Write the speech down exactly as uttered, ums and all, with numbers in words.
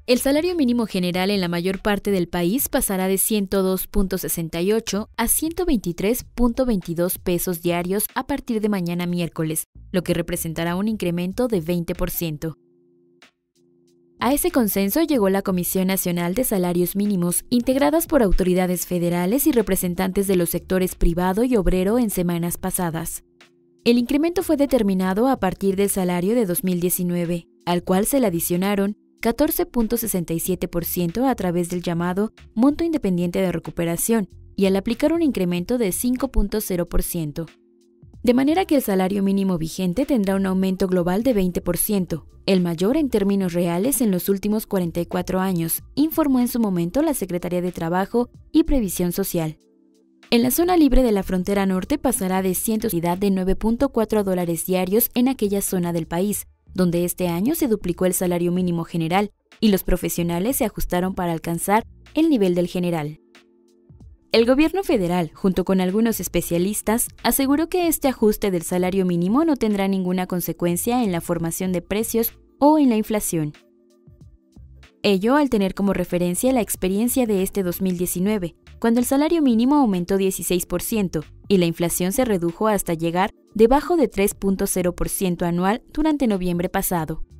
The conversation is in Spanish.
El salario mínimo general en la mayor parte del país pasará de ciento dos punto sesenta y ocho a ciento veintitrés punto veintidós pesos diarios a partir de mañana miércoles, lo que representará un incremento de veinte por ciento. A ese consenso llegó la Comisión Nacional de Salarios Mínimos, integradas por autoridades federales y representantes de los sectores privado y obrero en semanas pasadas. El incremento fue determinado a partir del salario de dos mil diecinueve, al cual se le adicionaron catorce punto sesenta y siete por ciento a través del llamado Monto Independiente de Recuperación y al aplicar un incremento de cinco punto cero por ciento. De manera que el salario mínimo vigente tendrá un aumento global de veinte por ciento, el mayor en términos reales en los últimos cuarenta y cuatro años, informó en su momento la Secretaría de Trabajo y Previsión Social. En la zona libre de la frontera norte pasará de ciento de nueve punto cuatro dólares diarios en aquella zona del país, donde este año se duplicó el salario mínimo general y los profesionales se ajustaron para alcanzar el nivel del general. El gobierno federal, junto con algunos especialistas, aseguró que este ajuste del salario mínimo no tendrá ninguna consecuencia en la formación de precios o en la inflación. Ello al tener como referencia la experiencia de este dos mil diecinueve, cuando el salario mínimo aumentó dieciséis por ciento y la inflación se redujo hasta llegar debajo de tres punto cero por ciento anual durante noviembre pasado.